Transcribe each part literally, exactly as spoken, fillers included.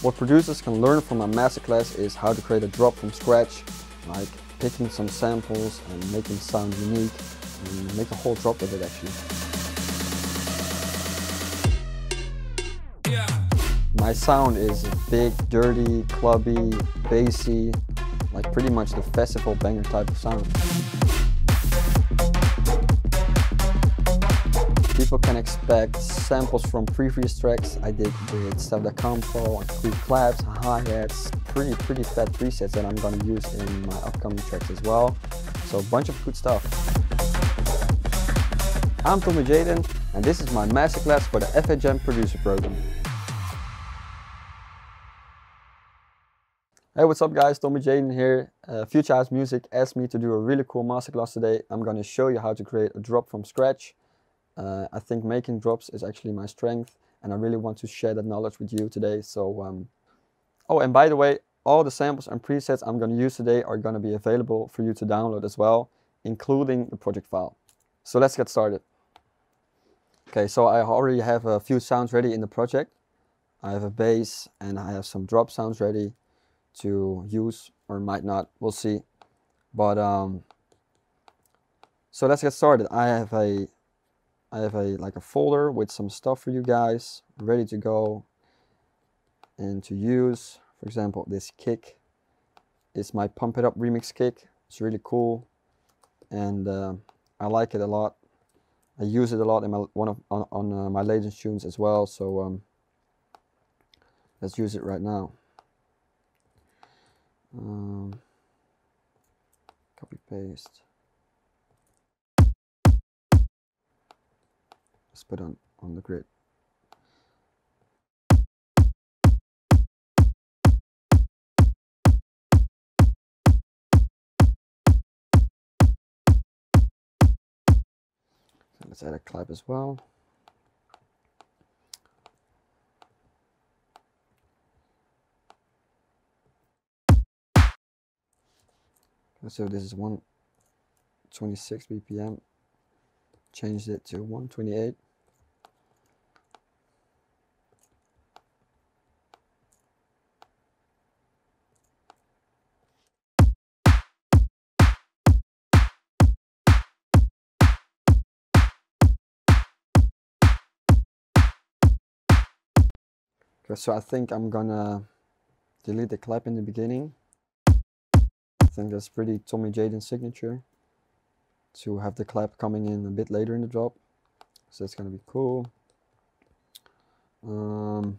What producers can learn from my masterclass is how to create a drop from scratch, like picking some samples and making sound unique, and make a whole drop with it actually. My sound is big, dirty, clubby, bassy, like pretty much the festival banger type of sound. People can expect samples from previous tracks I did with Stuff Da Campo, and quick claps, hi-hats, pretty pretty fat presets that I'm gonna use in my upcoming tracks as well. So a bunch of good stuff. I'm Tommy Jaden, and this is my masterclass for the F H M Producer Program. Hey, what's up guys, Tommy Jaden here. Uh, Future House Music asked me to do a really cool masterclass today. I'm going to show you how to create a drop from scratch. Uh, I think making drops is actually my strength, and I really want to share that knowledge with you today. So, um, oh, and by the way, all the samples and presets I'm going to use today are going to be available for you to download as well, including the project file. So let's get started. Okay, so I already have a few sounds ready in the project. I have a bass and I have some drop sounds ready to use, or might not, we'll see. But um so let's get started. I have a I have a like a folder with some stuff for you guys ready to go and to use. For example, this kick is my Pump It Up remix kick. It's really cool, and uh, I like it a lot. I use it a lot in my one of on, on uh, my latest tunes as well. So um let's use it right now. Um, copy paste. Let's put on on the grid. So let's add a clap as well. So this is one twenty-six B P M. Changed it to one twenty-eight. Okay, so I think I'm gonna delete the clap in the beginning. I think that's pretty Tommy Jaden signature to have the clap coming in a bit later in the drop, so that's gonna be cool. Um,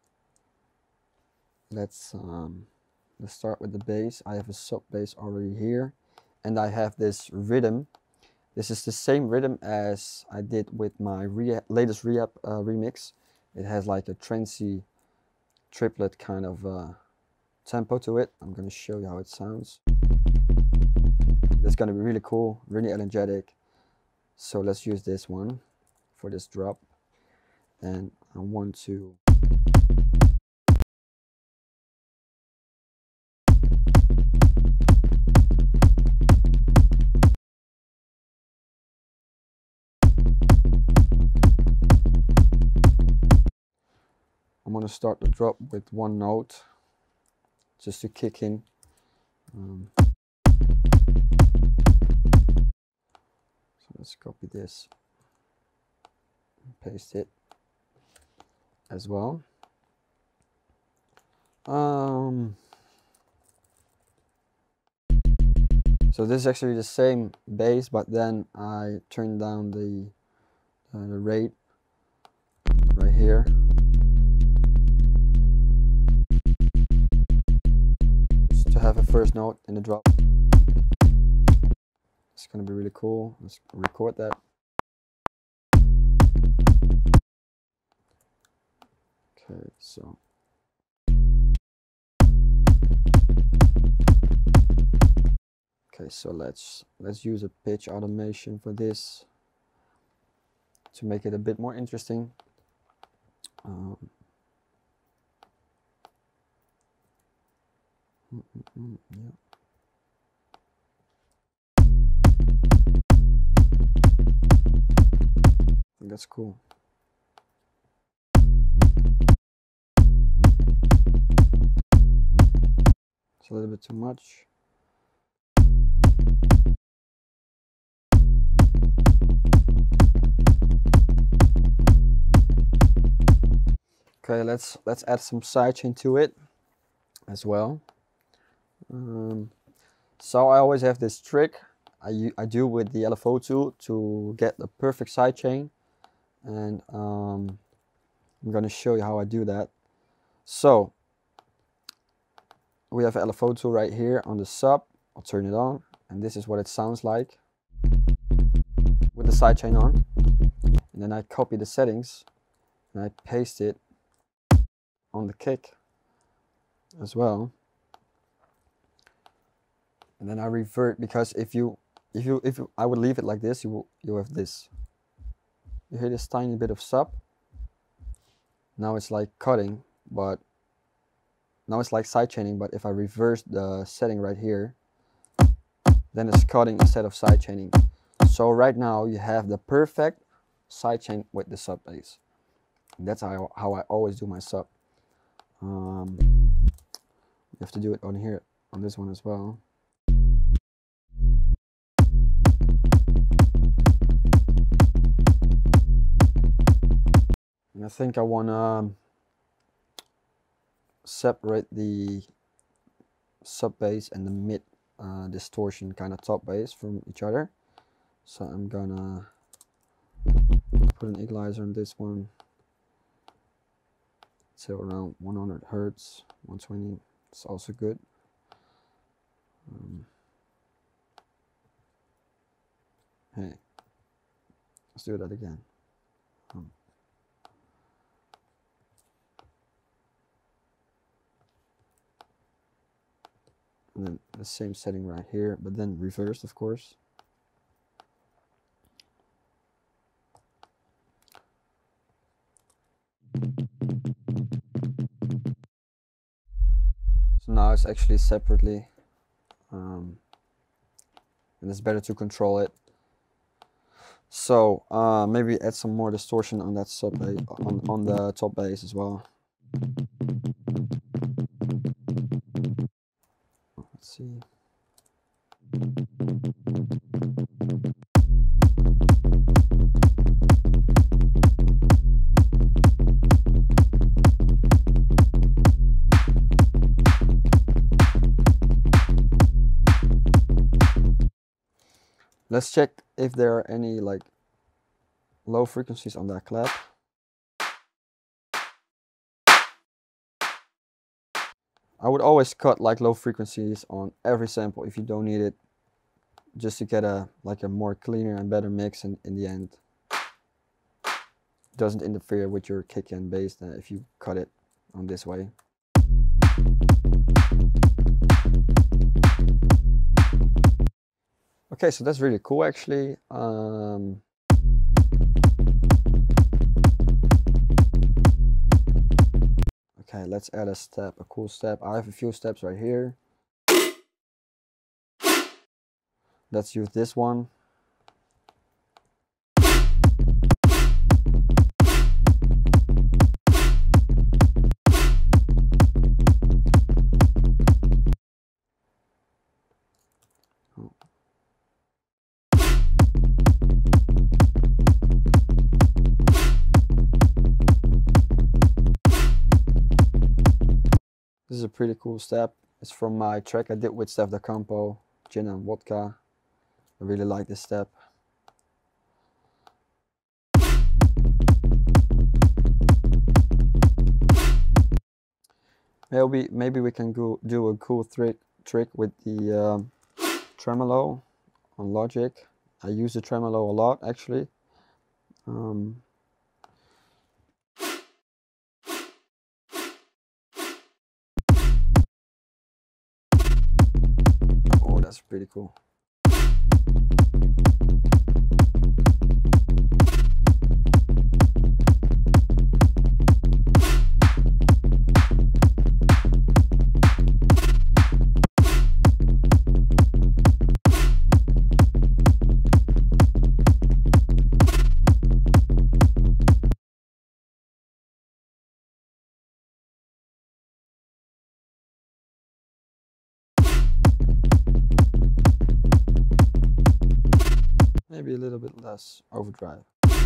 let's um, let's start with the bass. I have a sub bass already here, and I have this rhythm. This is the same rhythm as I did with my re latest Rehab uh, remix. It has like a trancey triplet kind of uh, tempo to it. I'm gonna show you how it sounds. It's gonna be really cool, really energetic. So let's use this one for this drop, and I want to I'm gonna start the drop with one note just to kick in. Um, so let's copy this and paste it as well. Um, so this is actually the same bass, but then I turned down the, uh, the rate right here. Just to have a first note in the drop. It's gonna be really cool. Let's record that. Okay, so okay, so let's let's use a pitch automation for this to make it a bit more interesting. Um, mm, mm, mm, yeah. I think that's cool. It's a little bit too much. Okay, let's let's add some sidechain to it as well. Um, so I always have this trick I, I do with the L F O tool to get the perfect sidechain, and um, I'm going to show you how I do that. So we have L F O tool right here on the sub. I'll turn it on, and this is what it sounds like with the sidechain on. And then I copy the settings and I paste it on the kick as well. And then I revert, because if you if you if you, I would leave it like this, you will you have this. You hear this tiny bit of sub. Now it's like cutting, but now it's like sidechaining, but if I reverse the setting right here, then it's cutting instead of sidechaining. So right now you have the perfect sidechain with the sub bass. That's how, how I always do my sub. Um, you have to do it on here, on this one as well. And I think I want to separate the sub bass and the mid uh, distortion kind of top bass from each other. So I'm gonna put an equalizer on this one. So around one hundred hertz, one twenty. It's also good. Um, hey, let's do that again. Um, and then the same setting right here, but then reversed, of course. So now it's actually separately, um, and it's better to control it. So uh, maybe add some more distortion on that sub bass, on on the top bass as well. Let's see. Let's check if there are any like low frequencies on that clap. I would always cut like low frequencies on every sample if you don't need it, just to get a like a more cleaner and better mix, and in the end it doesn't interfere with your kick and bass uh, if you cut it on this way. Okay, so that's really cool actually. Um, okay, let's add a step, a cool step. I have a few steps right here. Let's use this one. Oh. This is a pretty cool step. It's from my track I did with Steph Da Campo, Gin and Vodka. I really like this step. Maybe maybe we can go do a cool trick trick with the um, tremolo on Logic. I use the tremolo a lot actually. Um, oh, that's pretty cool. maybe a little bit less overdrive.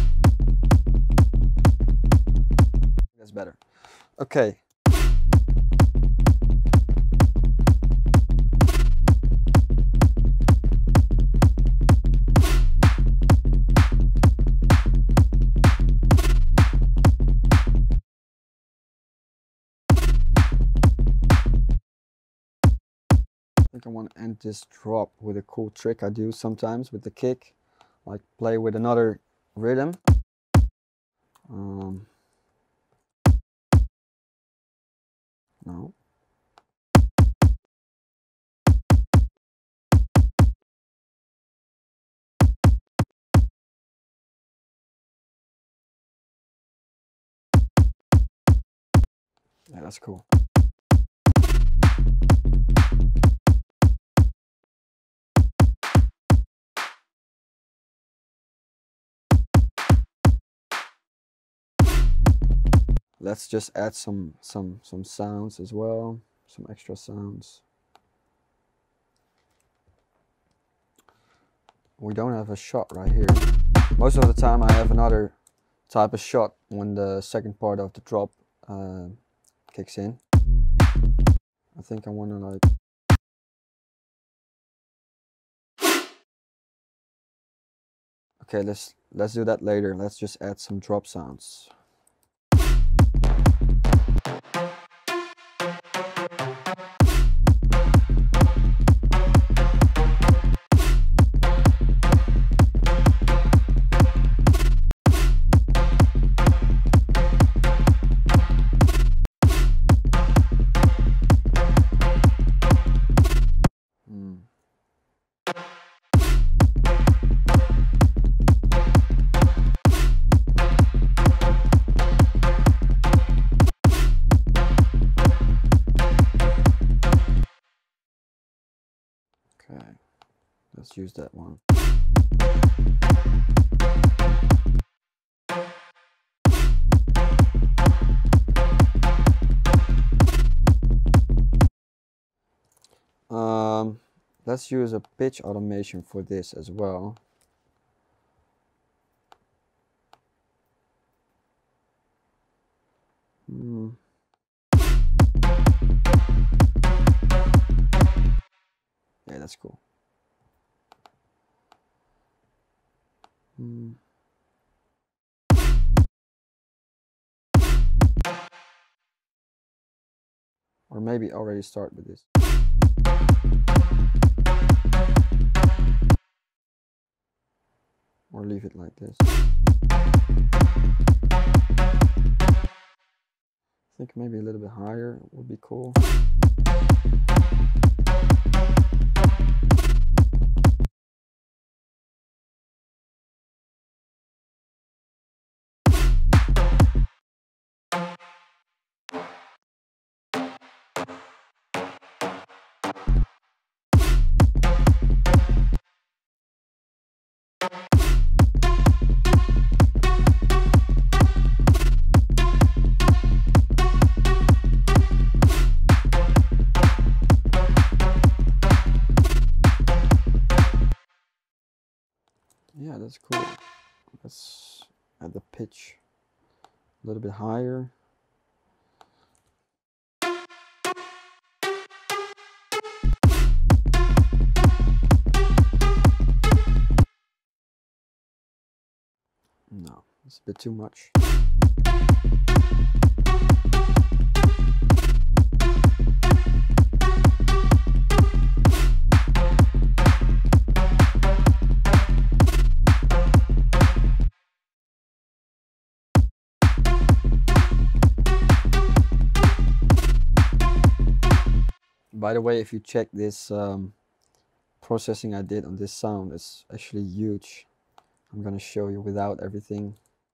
That's better. Okay. I think I want to end this drop with a cool trick I do sometimes with the kick, like play with another rhythm. Um, no. Yeah, that's cool. Let's just add some some some sounds as well, some extra sounds. We don't have a shot right here. Most of the time I have another type of shot when the second part of the drop uh, kicks in. I think I want to like okay, let's let's do that later. Let's just add some drop sounds. Okay, let's use that one. Um, let's use a pitch automation for this as well. Hmm. Yeah, that's cool. Hmm. Or maybe already start with this. Or leave it like this. I think maybe a little bit higher would be cool. Yeah, that's cool. Let's add the pitch a little bit higher. No, it's a bit too much. By the way, if you check this um, processing I did on this sound, it's actually huge. I'm gonna show you without everything.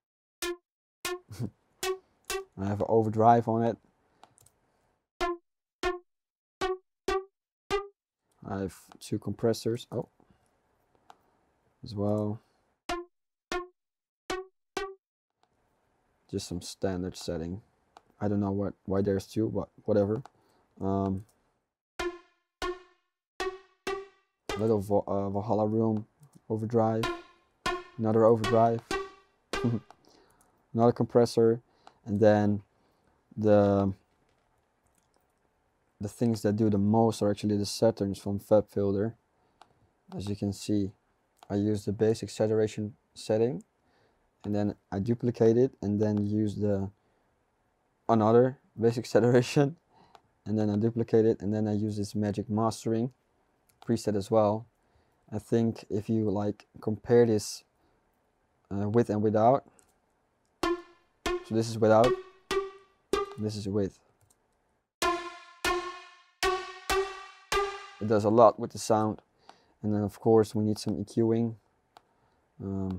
I have an overdrive on it. I have two compressors, oh, as well. Just some standard setting. I don't know what why there's two, but whatever. Um, little Vo uh, Valhalla Room overdrive. another overdrive, another compressor, and then the the things that do the most are actually the Saturns from FabFilter. As you can see, I use the basic saturation setting, and then I duplicate it, and then use the another basic saturation, and then I duplicate it, and then I use this magic mastering preset as well. I think if you like compare this uh, with and without, so this is without, this is with. It does a lot with the sound. And then of course we need some EQing. Um,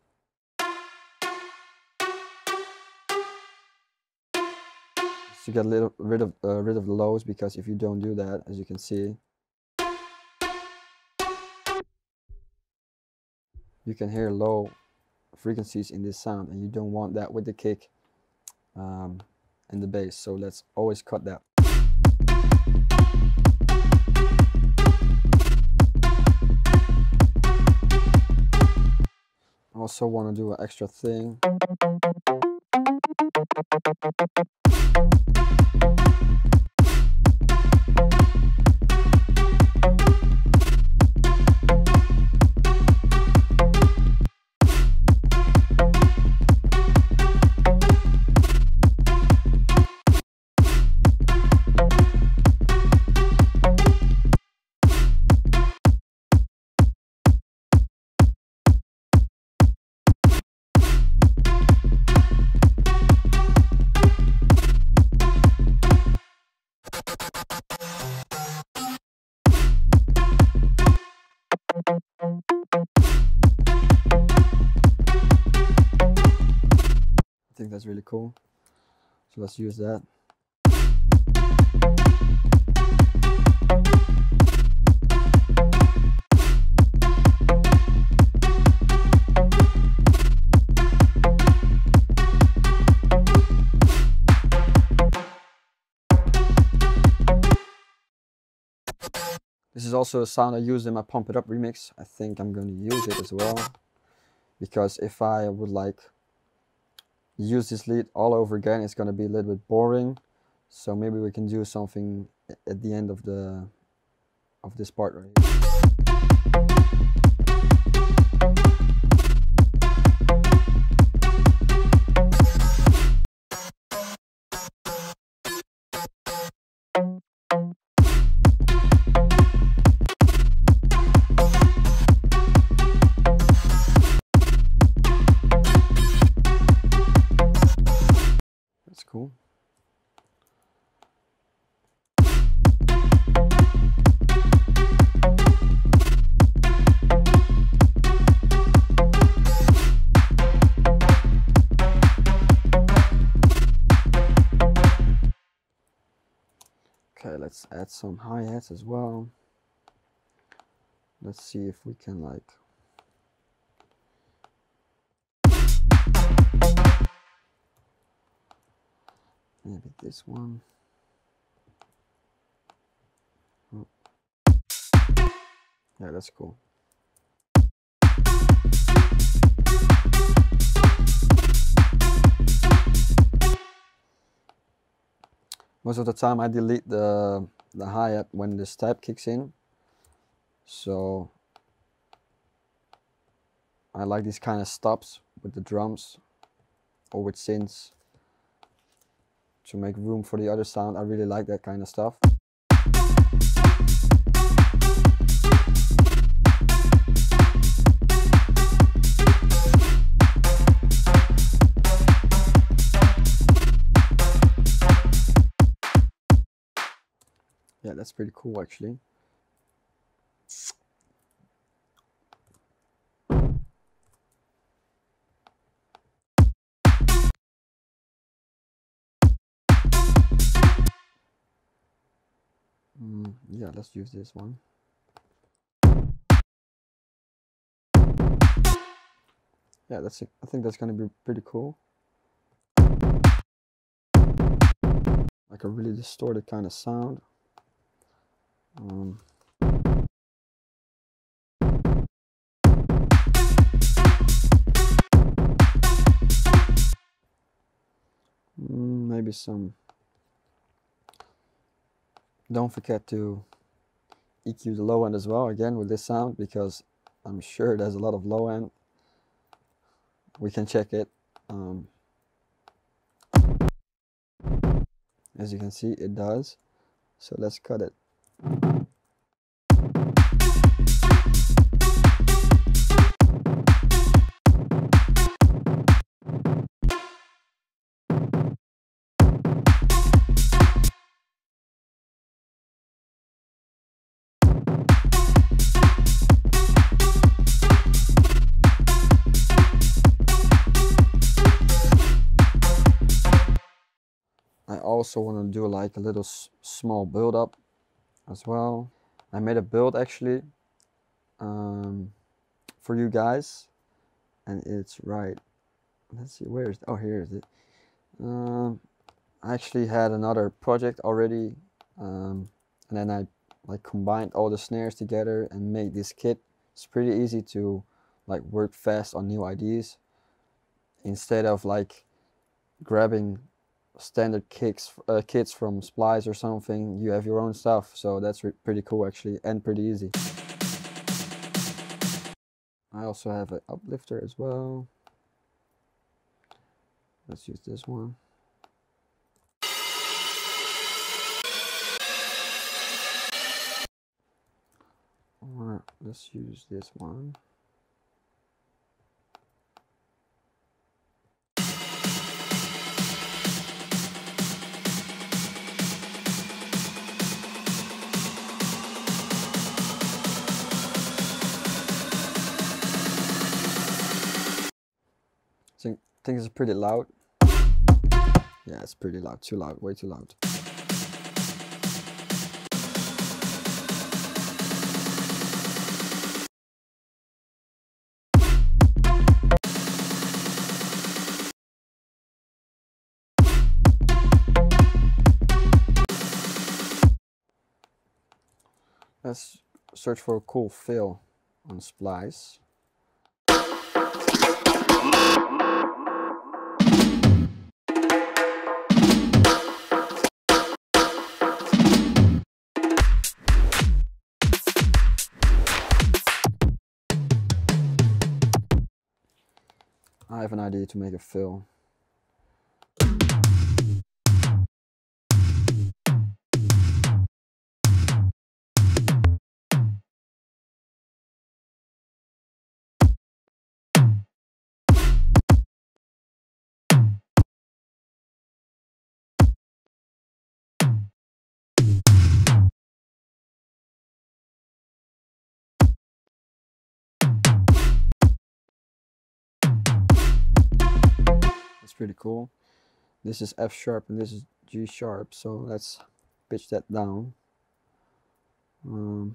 to get little, rid of uh, rid of the lows, because if you don't do that, as you can see, you can hear low frequencies in this sound, and you don't want that with the kick um, and the bass. So let's always cut that. Also want to do an extra thing. I think that's really cool. So let's use that. This is also a sound I used in my Pump It Up remix. I think I'm going to use it as well, because if I would like use this lead all over again, it's going to be a little bit boring. So maybe we can do something at the end of the of this part right here. That's cool. Okay, let's add some hi-hats as well. Let's see if we can like maybe this one. Oh. Yeah, that's cool. Most of the time I delete the, the hi-hat when this tab kicks in. So I like these kind of stops with the drums or with synths to make room for the other sound. I really like that kind of stuff. Yeah, that's pretty cool actually. Mm, yeah, let's use this one. Yeah, that's it. I think that's gonna be pretty cool. Like a really distorted kind of sound. Um, Mm, maybe some. Don't forget to E Q the low end as well, again with this sound, because I'm sure there's a lot of low end. We can check it. Um, as you can see, it does. So let's cut it. I also want to do like a little s small build up as well. I made a build actually um, for you guys, and it's right. Let's see, where is it? Oh, here is it. Um, I actually had another project already, um, and then I like combined all the snares together and made this kit. It's pretty easy to like work fast on new ideas instead of like grabbing standard kicks uh, kits from Splice or something. You have your own stuff, so that's pretty cool actually, and pretty easy. I also have an uplifter as well. Let's use this one. Or let's use this one. I think, think it's pretty loud. Yeah, it's pretty loud. Too loud. Way too loud. Let's search for a cool fill on Splice. I have an idea to make a fill. It's pretty cool. This is F sharp and this is G sharp, so let's pitch that down. Um,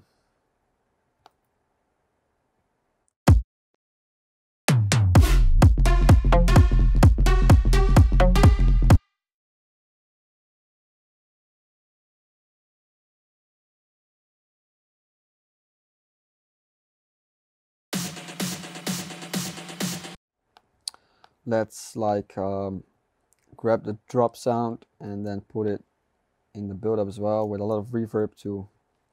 let's like um, grab the drop sound and then put it in the build-up as well with a lot of reverb to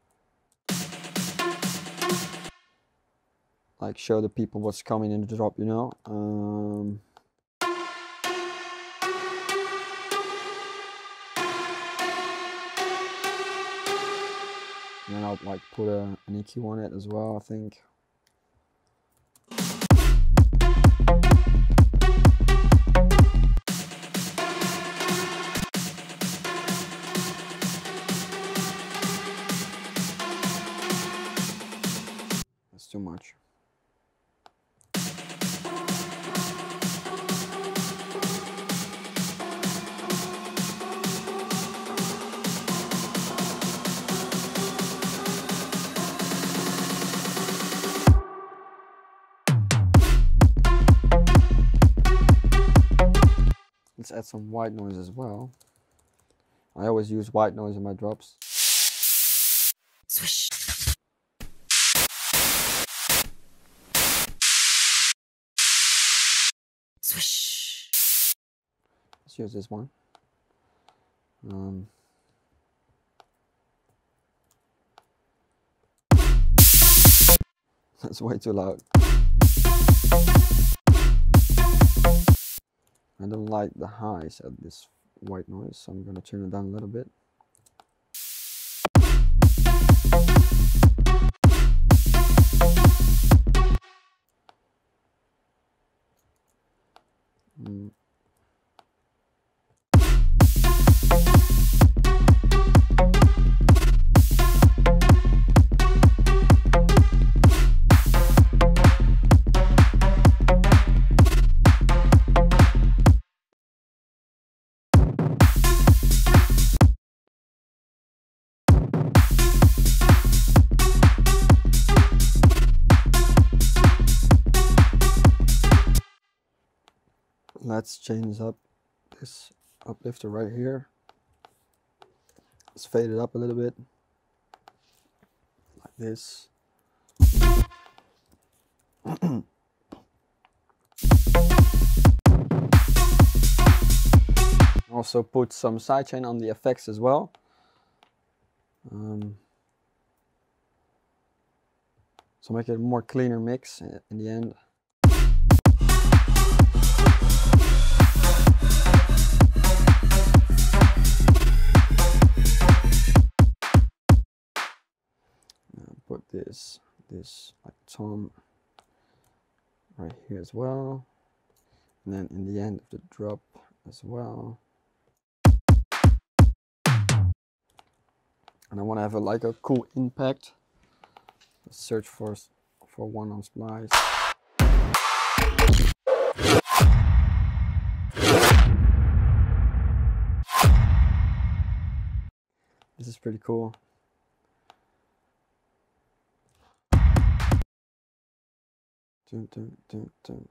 like show the people what's coming in the drop, you know. Um, and then I'll like put a, an E Q on it as well, I think. That's too much. Let's add some white noise as well. I always use white noise in my drops. Swish. Swish. Let's use this one. Um, that's way too loud. I don't like the highs at this white noise, so I'm going to turn it down a little bit. Mm. Let's change up this uplifter right here. Let's fade it up a little bit, like this. Also put some sidechain on the effects as well. Um, so make it a more cleaner mix in the end. Put this, this like tom right here as well, and then in the end of the drop as well. And I want to have a, like a cool impact. Let's search for for one on Splice. This is pretty cool. Dun, dun, dun, dun.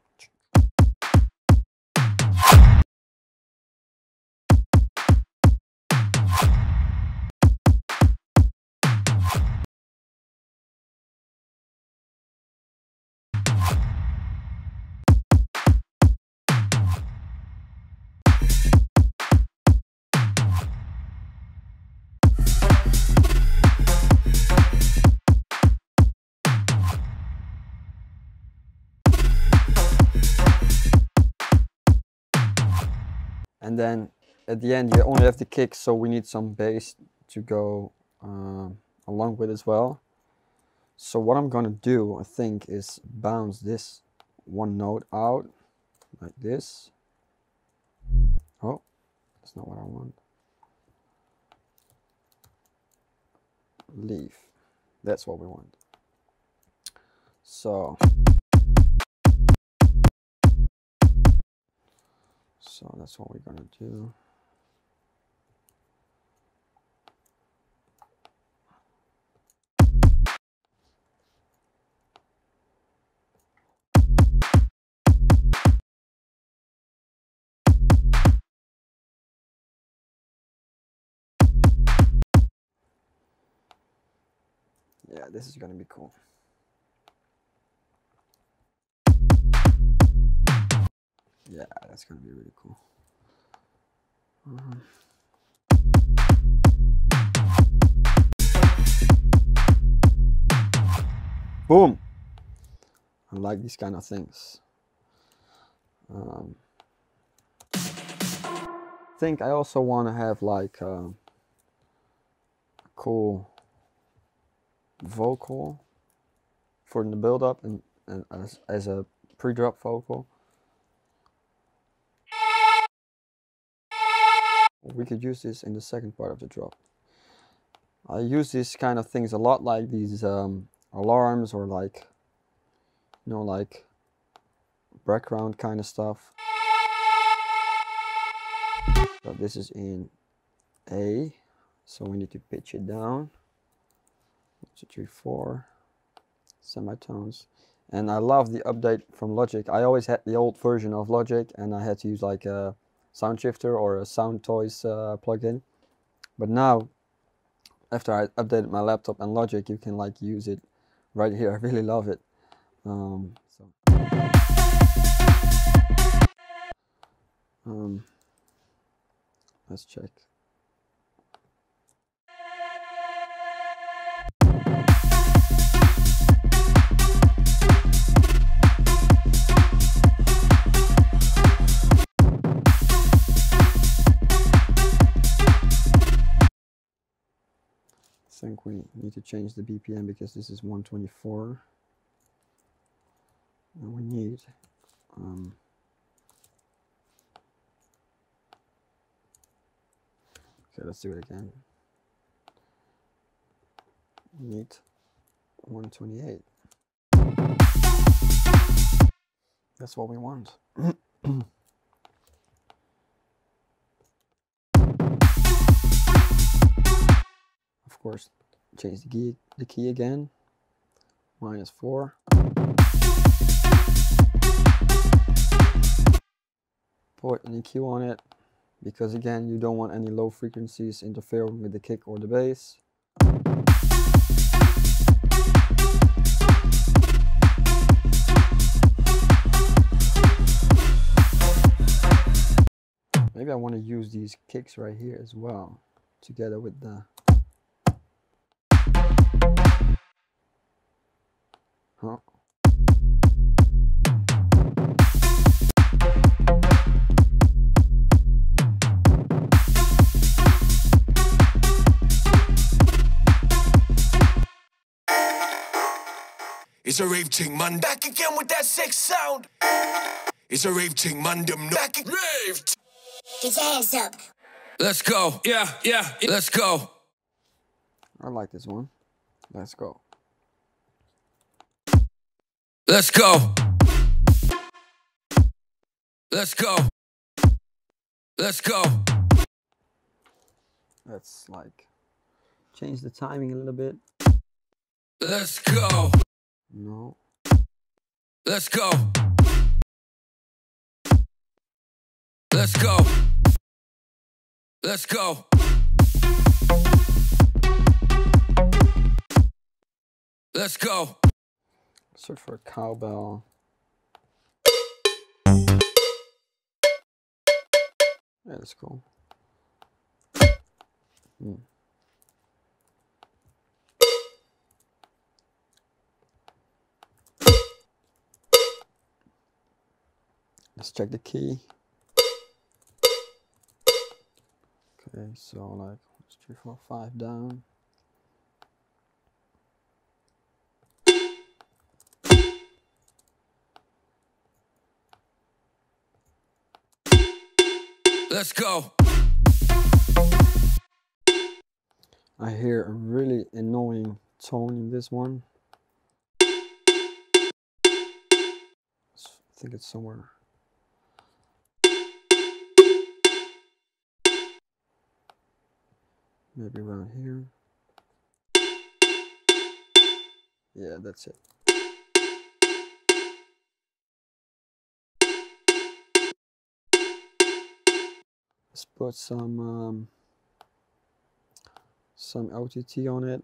And then at the end you only have the kick, so we need some bass to go uh, along with as well. So what I'm gonna do, I think, is bounce this one note out like this. Oh, that's not what I want. Leave. That's what we want. So So that's what we're gonna do. Yeah, this is gonna be cool. Yeah, that's gonna be really cool. Um, boom! I like these kind of things. Um, I think I also want to have like uh, a cool vocal for the build-up and, and as, as a pre-drop vocal. We could use this in the second part of the drop. I use these kind of things a lot, like these um, alarms or like, you know, like background kind of stuff. So this is in A, so we need to pitch it down. One, two, three, four, semitones. And I love the update from Logic. I always had the old version of Logic and I had to use like a sound shifter or a Sound Toys uh, plugin. But now, after I updated my laptop and Logic, you can like use it right here. I really love it. Um, so. um, let's check. think we need to change the B P M because this is one twenty-four. And we need um, okay, let's do it again. We need one twenty-eight. That's what we want. Of course, change the key, the key again. Minus four. Put an E Q on it, because again, you don't want any low frequencies interfering with the kick or the bass. Maybe I want to use these kicks right here as well, together with the... Huh? It's a rave ting man, back again with that sex sound. It's a rave ting man, them no back rave. Get your hands up. Let's go. Yeah, yeah, let's go. I like this one. Let's go. Let's go. Let's go. Let's go. Let's like change the timing a little bit. Let's go. No. Let's go. Let's go. Let's go. Let's go. Search for a cowbell. Yeah, that's cool. Hmm. Let's check the key. Okay, so like one, two, three, four, five down. Let's go. I hear a really annoying tone in this one. I think it's somewhere. Maybe around here. Yeah, that's it. Let's put some um, some O T T on it.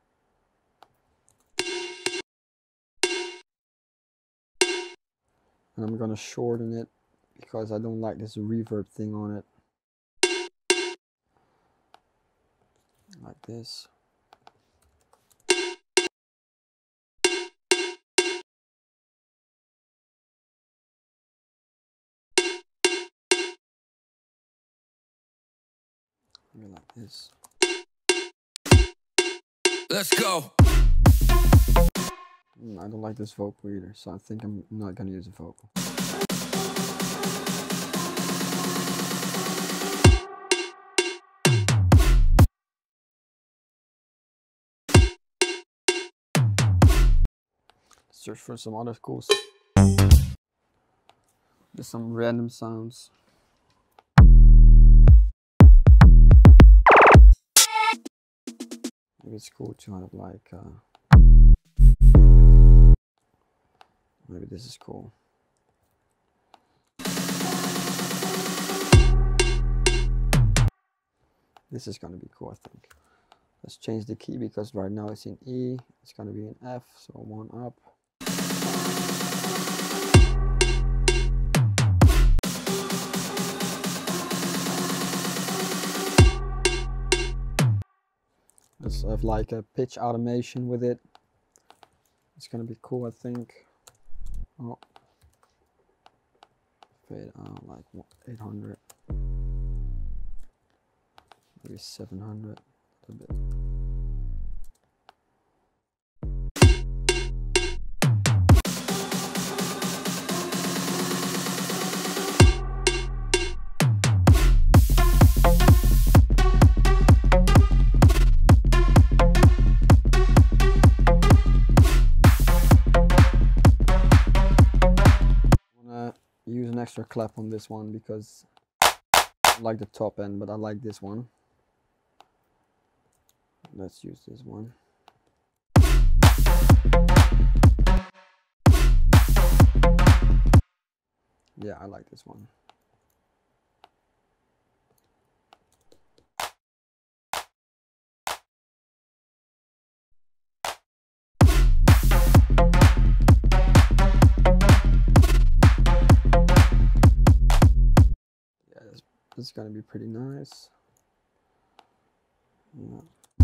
And I'm gonna shorten it because I don't like this reverb thing on it. Like this. Maybe like this. Let's go. Mm, I don't like this vocal either, so I think I'm not gonna use a vocal. Search for some other cool stuff. Just some random sounds. Maybe it's cool to have like uh, maybe this is cool. This is gonna be cool, I think. Let's change the key because right now it's in E. It's gonna be in F, so one up. Let's have like a pitch automation with it. It's gonna be cool, I think. Oh, fade out like eight hundred, maybe seven hundred, a little bit. extra clap on this one because I like the top end, but I like this one. Let's use this one. Yeah, I like this one. Yeah, this, this is gonna be pretty nice. Yeah.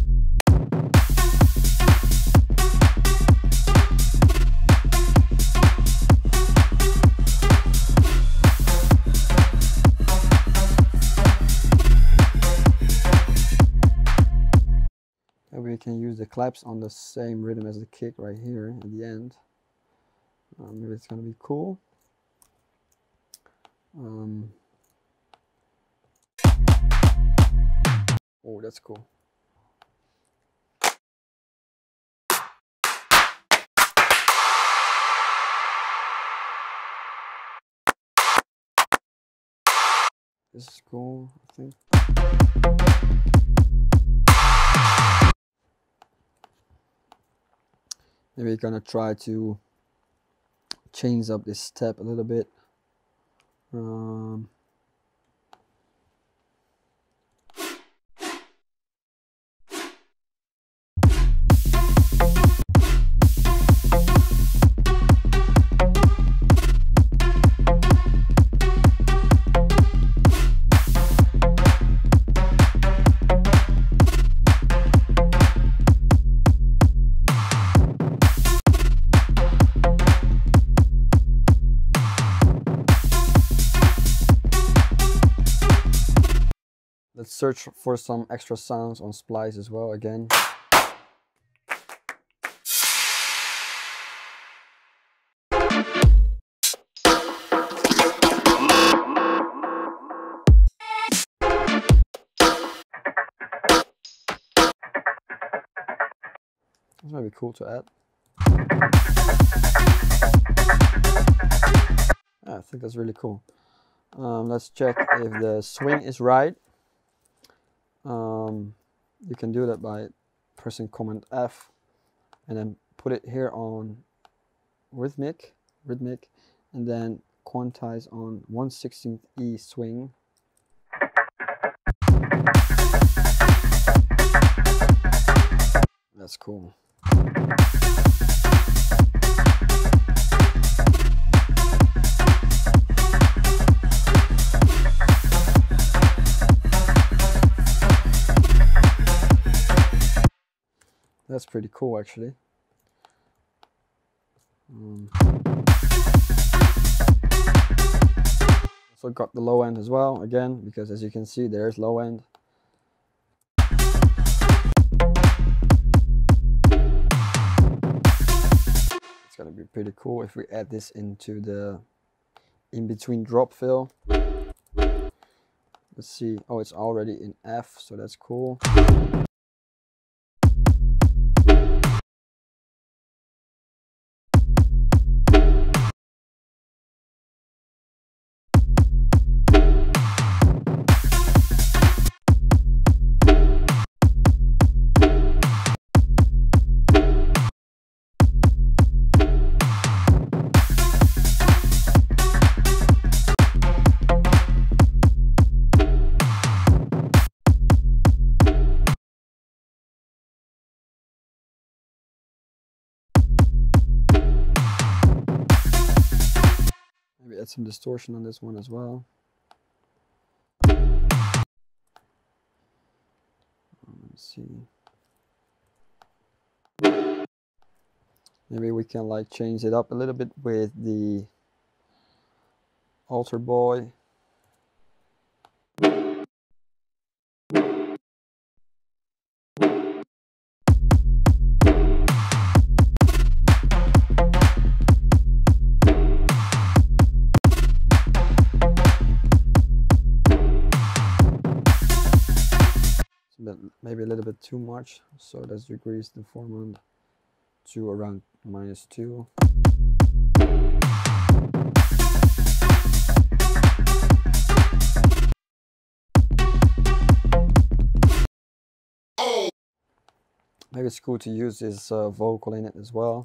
We can use the claps on the same rhythm as the kick right here at the end. Um, maybe it's gonna be cool. Um, oh, that's cool. This is cool, I think. Maybe we're gonna try to change up this step a little bit. Um, Let's search for some extra sounds on Splice as well again. This might be cool to add. Yeah, I think that's really cool. Um, let's check if the swing is right. Um, you can do that by pressing Command F and then put it here on rhythmic, rhythmic, and then quantize on one sixteenth E swing. That's cool. That's pretty cool, actually. Um, also got the low end as well, again, because as you can see, there's low end. It's gonna be pretty cool if we add this into the in-between drop fill. Let's see. Oh, it's already in F, so that's cool. Maybe add some distortion on this one as well. Let's see. Maybe we can like change it up a little bit with the Alter Boy. Maybe a little bit too much, so let's decrease the formant to around minus two. Maybe it's cool to use this uh, vocal in it as well.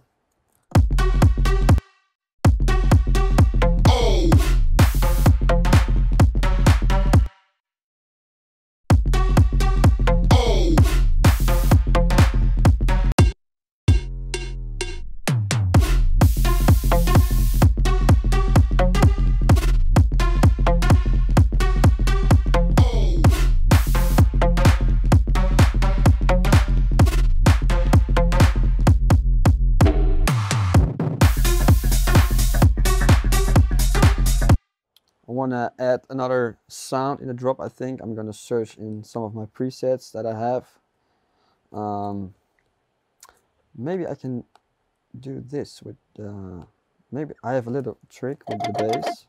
I want to add another sound in the drop. I think I'm going to search in some of my presets that I have. Um, maybe I can do this with, uh, maybe I have a little trick with the bass.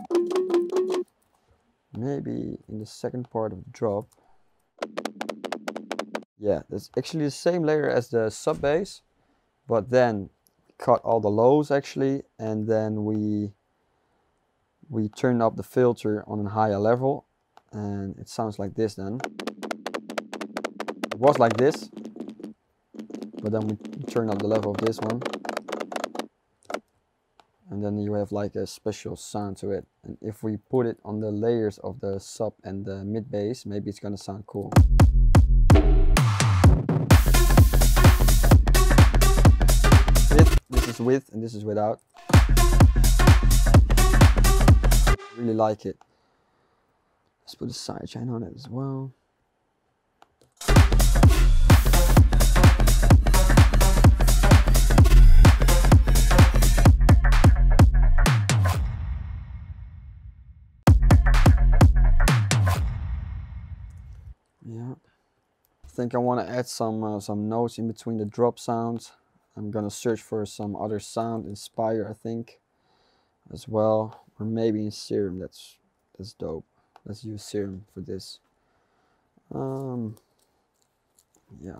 Maybe in the second part of the drop. Yeah, that's actually the same layer as the sub bass, but then cut all the lows actually, and then we we turn up the filter on a higher level, and it sounds like this then. It was like this, but then we turn up the level of this one, and then you have like a special sound to it. And if we put it on the layers of the sub and the mid bass, maybe it's gonna sound cool. With, this is with and this is without. Really like it. Let's put a sidechain on it as well. Yeah, I think I want to add some uh, some notes in between the drop sounds. I'm gonna search for some other sound, Inspire I think, as well. Or maybe in Serum. That's that's dope. Let's use Serum for this. Um, yeah.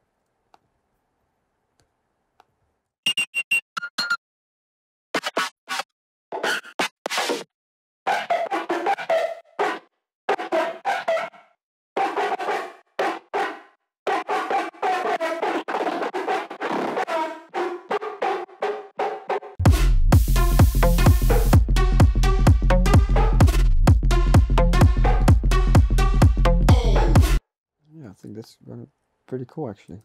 I think that's gonna pretty cool actually.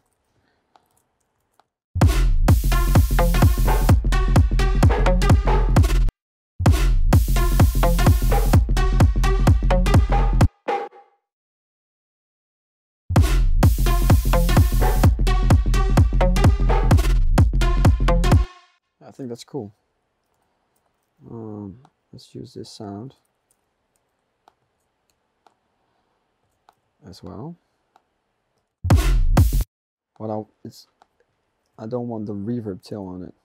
I think that's cool. Um, let's use this sound as well. But I, it's, I don't want the reverb tail on it.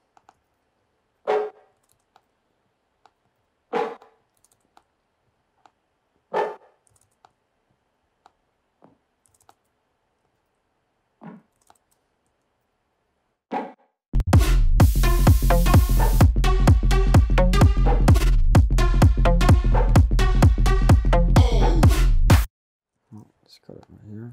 Oh, let's cut it right here.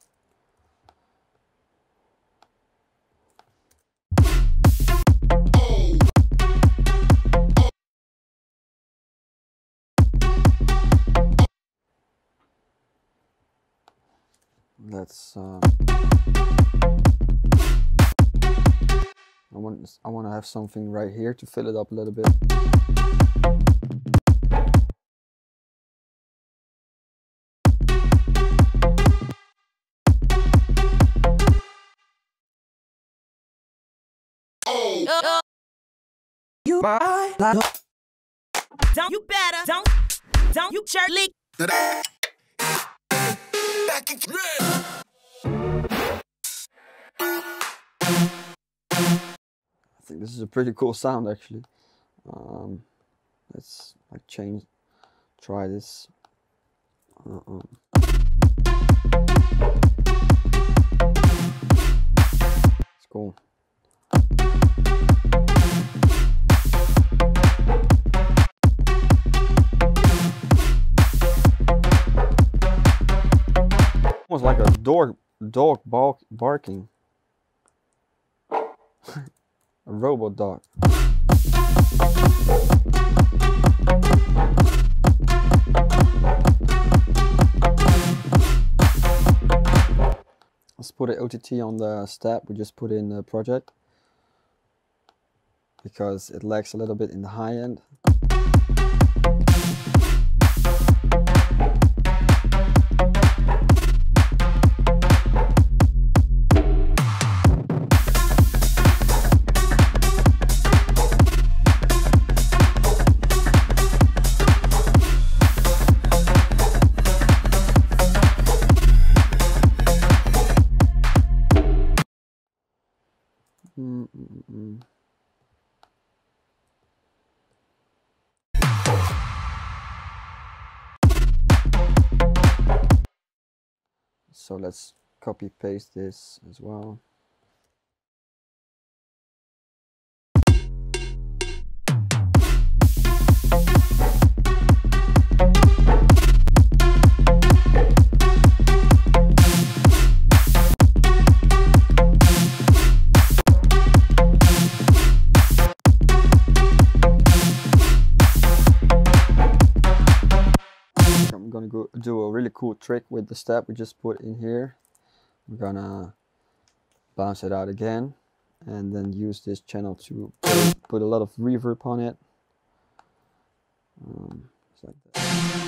Let's. Uh, I want. I want to have something right here to fill it up a little bit. You buy don't you better don't don't you Charlie. Back again. I think this is a pretty cool sound actually. Um, let's like change, try this. Uh -uh. It's cool. Almost like a dog dog bark, barking. A robot dog. Let's put an O T T on the step we just put in the project, because it lags a little bit in the high end. Mm -mm -mm. So let's copy paste this as well. I'm gonna go do a really cool trick with the step we just put in here. I'm gonna bounce it out again and then use this channel to put, put a lot of reverb on it. Um, just like that.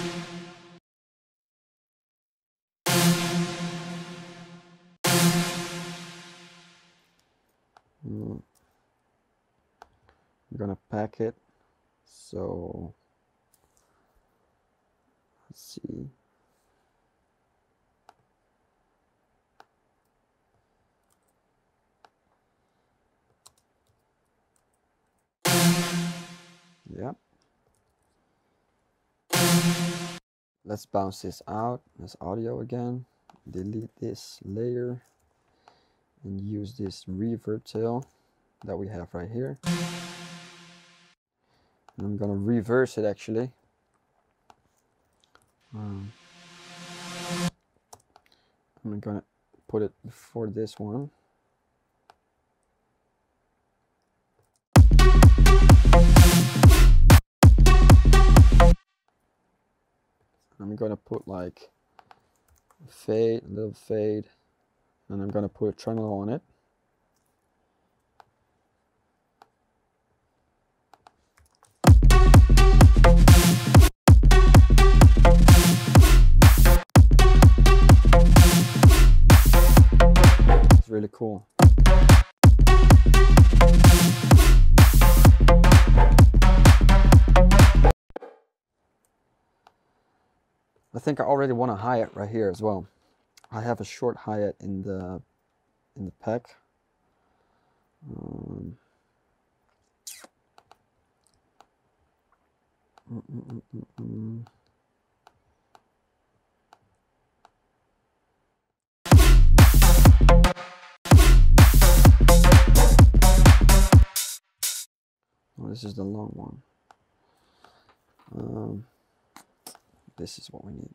Mm. I'm gonna pack it, so let's see. Yeah. Let's bounce this out as audio again. Delete this layer and use this reverb tail that we have right here. And I'm gonna reverse it actually. Um, I'm gonna put it before this one. I'm gonna put like a fade, a little fade, and I'm gonna put a tremolo on it. It's really cool. I think I already want a hi-hat right here as well. I have a short hi-hat in the in the pack. Um, mm, mm, mm, mm, mm. Oh, this is the long one. Um, this is what we need.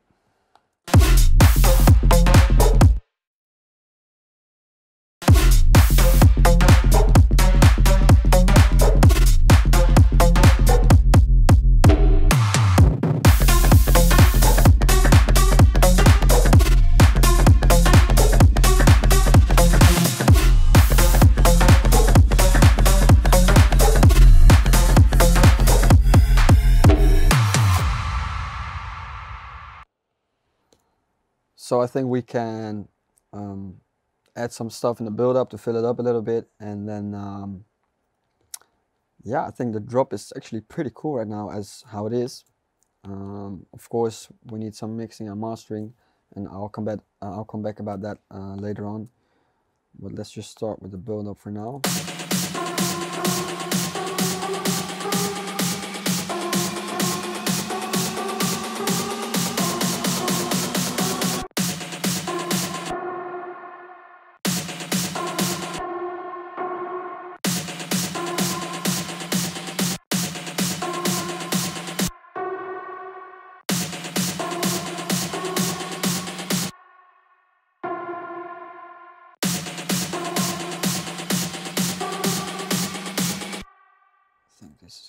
So I think we can um, add some stuff in the build-up to fill it up a little bit, and then um, yeah, I think the drop is actually pretty cool right now as how it is. Um, of course, we need some mixing and mastering, and I'll come back. Uh, I'll come back about that uh, later on. But let's just start with the build-up for now.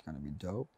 gonna be dope.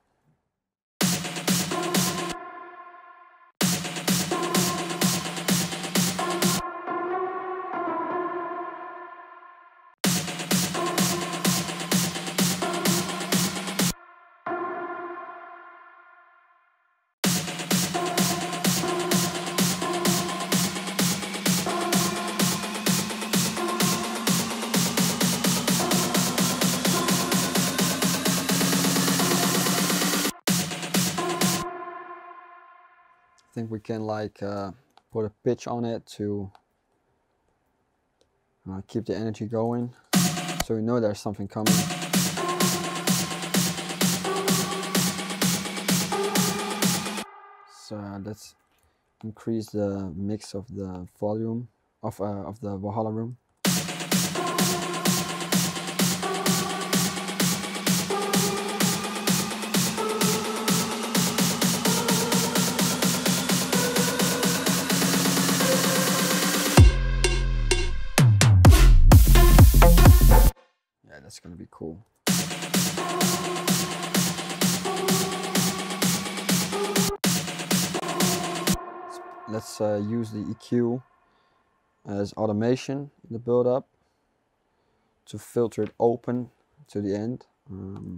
I think we can like uh, put a pitch on it to uh, keep the energy going, so we know there's something coming. So uh, let's increase the mix of the volume of uh, of the Valhalla room. That's gonna be cool. Let's uh, use the E Q as automation in the build-up to filter it open to the end. Um,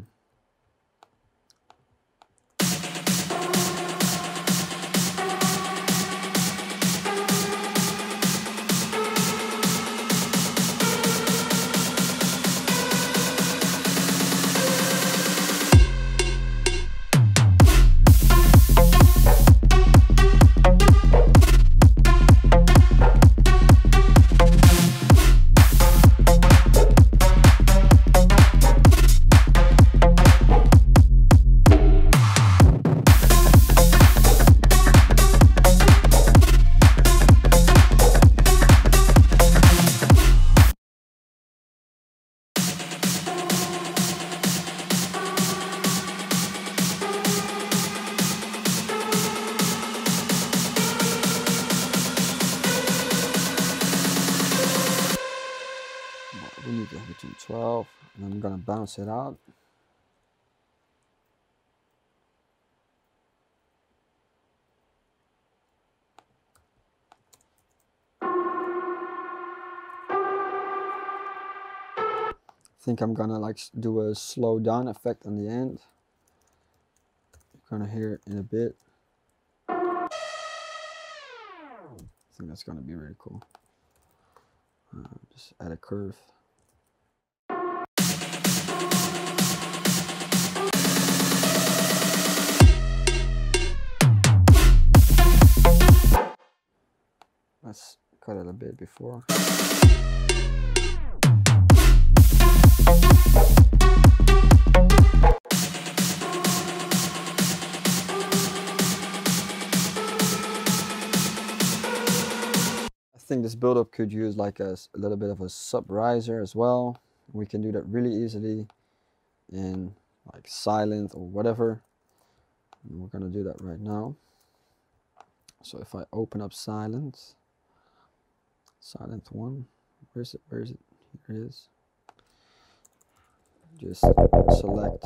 We need to between twelve, and I'm gonna bounce it out. I think I'm gonna like do a slow down effect on the end. You're gonna hear it in a bit. I think that's gonna be really cool. Uh, just add a curve. Let's cut it a bit before. I think this build-up could use like a, a little bit of a sub riser as well. We can do that really easily in like Silent or whatever. And we're gonna do that right now. So if I open up Silent, Silent one, where is it? Where is it? Here it is. Just select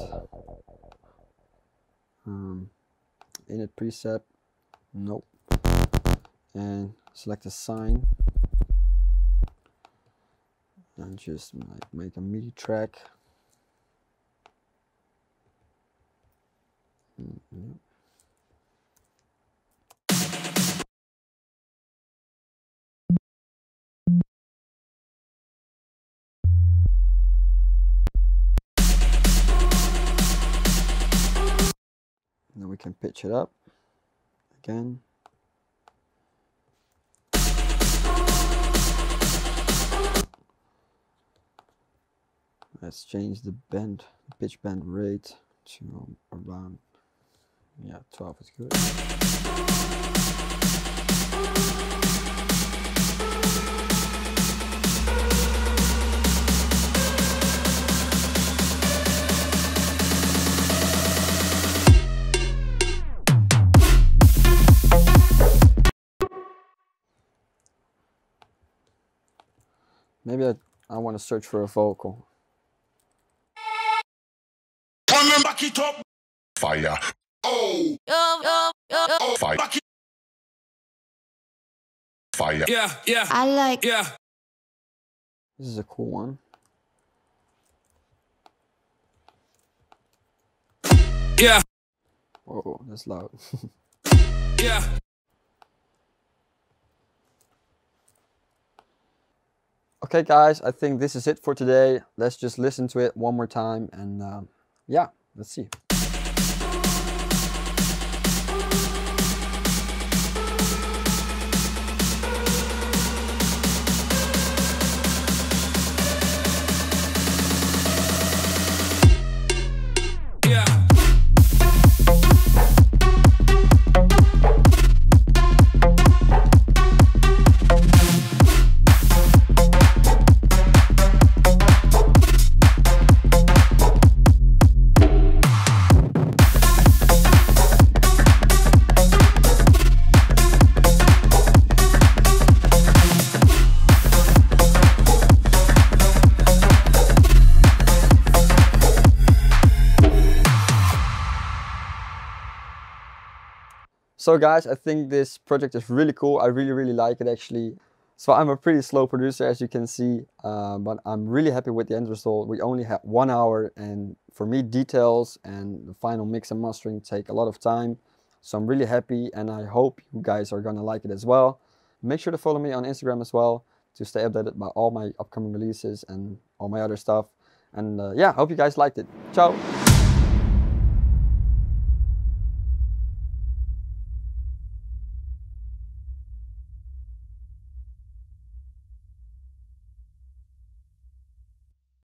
um, init preset. Nope. And select a sine and just like make a MIDI track. Mm-hmm. Then we can pitch it up again. Let's change the bend, pitch bend rate to around, yeah, twelve is good. Maybe I, I want to search for a vocal. Coming Back it up. Fire. Oh. Oh, oh, oh, oh. Fire. Back it. Fire. Yeah, yeah. I like. Yeah. This is a cool one. Yeah. Whoa, that's loud. Yeah. Okay guys, I think this is it for today. Let's just listen to it one more time and um, yeah, let's see. So guys, I think this project is really cool. I really, really like it actually. So I'm a pretty slow producer, as you can see, uh, but I'm really happy with the end result. We only had one hour, and for me, details and the final mix and mastering take a lot of time. So I'm really happy, and I hope you guys are gonna like it as well. Make sure to follow me on Instagram as well to stay updated about all my upcoming releases and all my other stuff. And uh, yeah, I hope you guys liked it. Ciao!